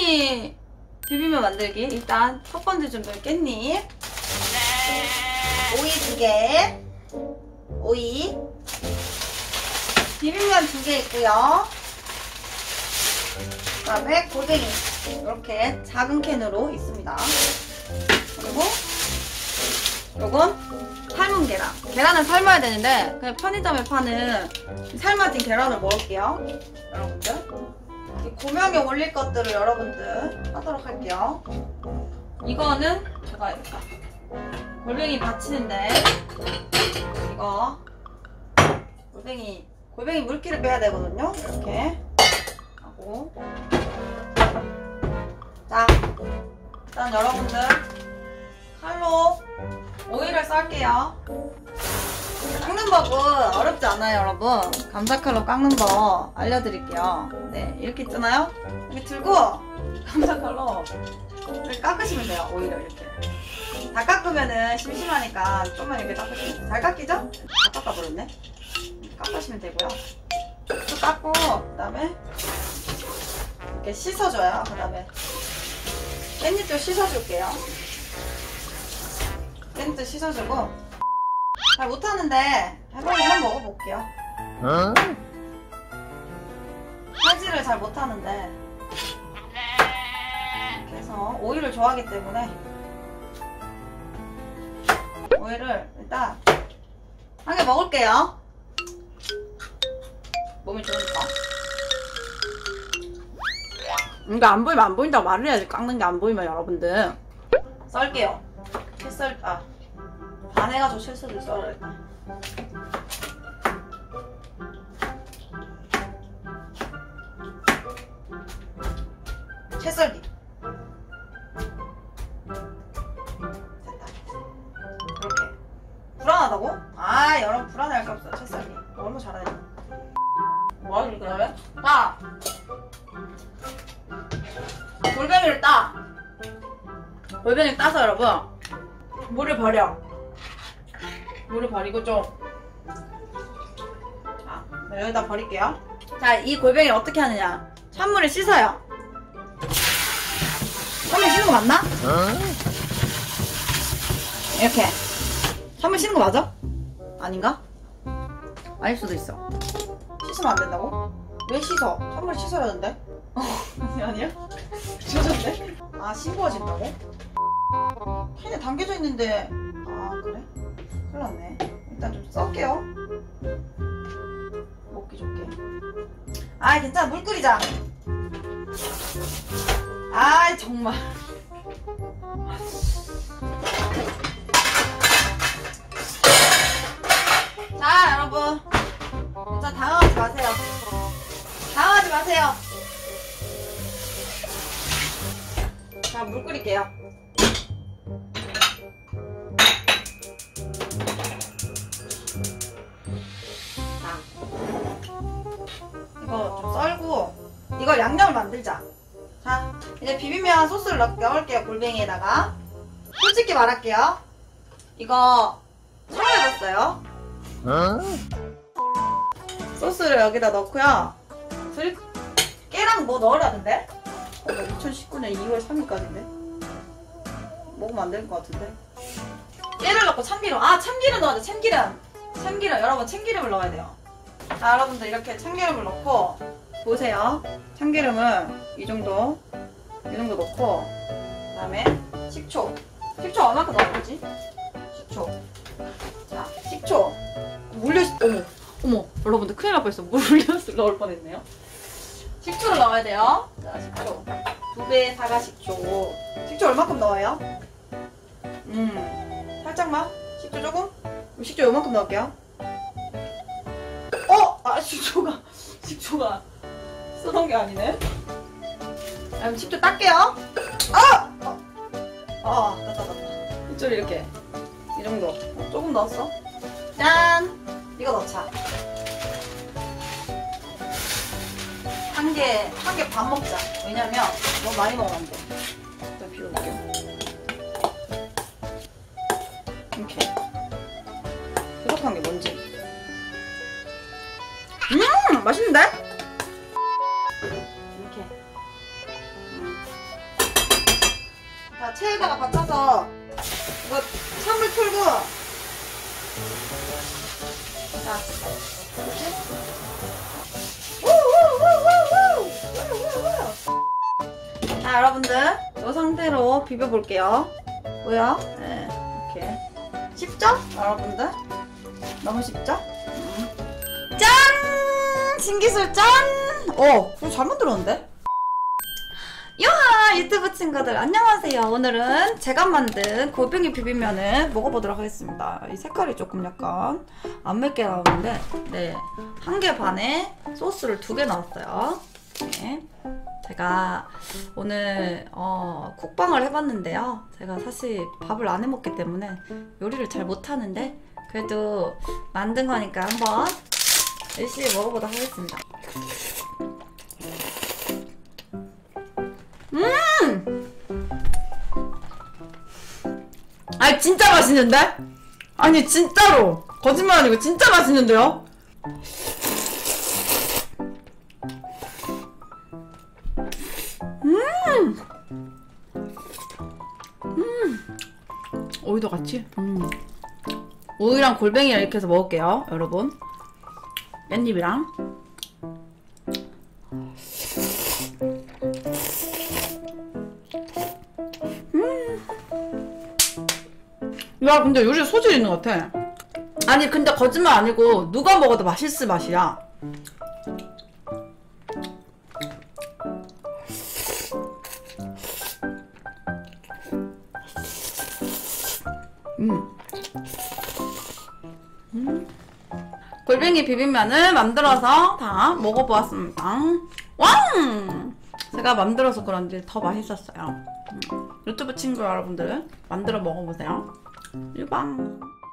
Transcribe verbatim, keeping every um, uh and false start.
골뱅이 비빔면 만들기. 일단 첫 번째 준비할 깻잎, 오이 두 개, 오이, 비빔면 두 개 있고요. 그 다음에 골뱅이 이렇게 작은 캔으로 있습니다. 그리고 요건 삶은 계란. 계란을 삶아야 되는데 그냥 편의점에 파는 삶아진 계란을 먹을게요. 여러분들 고명에 올릴 것들을 여러분들 하도록 할게요. 이거는 제가 일단 골뱅이 받치는데 이거 골뱅이 골뱅이 물기를 빼야 되거든요. 이렇게 하고, 자 일단 여러분들 칼로 오이를 썰게요. 깎는 법은 어렵지 않아요, 여러분. 감자칼로 깎는 법 알려드릴게요. 네, 이렇게 있잖아요. 이렇게 들고 감자칼로 이렇게 깎으시면 돼요. 오이를 이렇게 다 깎으면은 심심하니까 좀만 이렇게 깎으시면 돼요. 잘 깎이죠? 다 깎아버렸네. 깎으시면 되고요. 또 깎고 그 다음에 이렇게 씻어줘요. 그 다음에 깻잎도 씻어줄게요. 깻잎도 씻어주고. 잘 못하는데 해보면 한번 먹어볼게요. 어? 칼질을 잘 못하는데 그래서 오이를 좋아하기 때문에 오이를 일단 한 개 먹을게요. 몸이 좋으니까. 이거 안 보이면 안 보인다고 말을 해야지. 깎는 게 안 보이면 여러분들. 썰게요. 채썰, 아 반해가지고 채썰을 썰어야겠다. 채썰기. 됐다. 이렇게. 불안하다고? 아, 여러분 불안해할 게 없어. 채썰기. 너무 잘하네. 뭐야, 이렇게 해? 자! 골뱅이를 따! 골뱅이를 따서 여러분 물을 버려. 물을 버리고 좀. 자, 네, 여기다 버릴게요. 자, 이 골뱅이 어떻게 하느냐. 찬물에 씻어요. 찬물 씻는 거 맞나? 이렇게. 찬물 씻는 거 맞아? 아닌가? 아닐 수도 있어. 씻으면 안 된다고? 왜 씻어? 찬물에 씻어야 하는데? 아니, 아니야? 젖었네? 아, 싱거워진다고? 캔에 담겨져 있는데. 아, 그래? 큰일 났네. 일단 좀 썰게요. 먹기 좋게. 아, 괜찮아. 물 끓이자. 아이, 정말. 자, 여러분. 진짜 당황하지 마세요. 당황하지 마세요. 자, 물 끓일게요. 자, 이거 좀 썰고 이걸 양념을 만들자. 자, 이제 비빔면 소스를 넣, 넣을게요. 골뱅이에다가. 솔직히 말할게요. 이거 처음 해봤어요. 어? 소스를 여기다 넣고요. 들, 깨랑 뭐 넣으라던데? 어, 이천십구 년 이월 삼일까지인데? 먹으면 안 될 것 같은데? 깨를 넣고 참기름. 아, 참기름 넣어야 돼. 참기름. 참기름. 여러분, 참기름을 넣어야 돼요. 자, 여러분들 이렇게 참기름을 넣고 보세요. 참기름을 이 정도 이 정도 넣고 그 다음에 식초. 식초 얼마큼 넣을 거지? 식초. 자, 식초. 물려, 어머, 어머, 여러분들 큰일 날 뻔했어. 물 흘려서 넣을 뻔했네요. 식초를 넣어야 돼요. 자, 식초. 두 배 사과 식초. 식초 얼마큼 넣어요? 음, 살짝만. 식초 조금? 식초 요만큼 넣을게요. 어! 아, 식초가, 식초가 쓰던 게 아니네. 아, 그럼 식초 닦게요. 아! 어, 아, 닦다, 닦다. 이쪽 이렇게. 이 정도. 어, 조금 넣었어. 짠! 이거 넣자. 한 개, 한 개 반 먹자. 왜냐면 너무 많이 먹으면 안 돼. 일단 비워볼게요. 이렇게. 부족한 게 뭔지. 음! 맛있는데? 이렇게. 음. 자, 체에다가 받쳐서 이거 찬물 틀고. 자, 그렇지? 우우우우우우우우우우. 자, 여러분들 이 상태로 비벼볼게요. 뭐야? 네, 이렇게 쉽죠? 여러분들 너무 쉽죠? 음. 짠! 신기술 짠! 어, 그거 잘 만들었는데? 요하! 유튜브 친구들 안녕하세요. 오늘은 제가 만든 골뱅이 비빔면을 먹어보도록 하겠습니다. 이 색깔이 조금 약간 안 맵게 나오는데 네, 한 개 반에 소스를 두 개 넣었어요. 네. 제가 오늘 어, 쿡방을 해봤는데요. 제가 사실 밥을 안 해먹기 때문에 요리를 잘 못하는데 그래도 만든 거니까 한번 열심히 먹어보도록 하겠습니다. 음! 아니 진짜 맛있는데? 아니 진짜로 거짓말 아니고 진짜 맛있는데요? 음! 음! 오이도 같이? 음. 오이랑 골뱅이랑 이렇게 해서 먹을게요 여러분. 깻잎이랑 음. 야 근데 요리 소질 있는 것 같아. 아니 근데 거짓말 아니고 누가 먹어도 맛있을 맛이야. 음. 음. 골뱅이 비빔면을 만들어서 다 먹어보았습니다. 왕! 제가 만들어서 그런지 더 맛있었어요. 음. 유튜브 친구 여러분들 만들어 먹어보세요. 유방!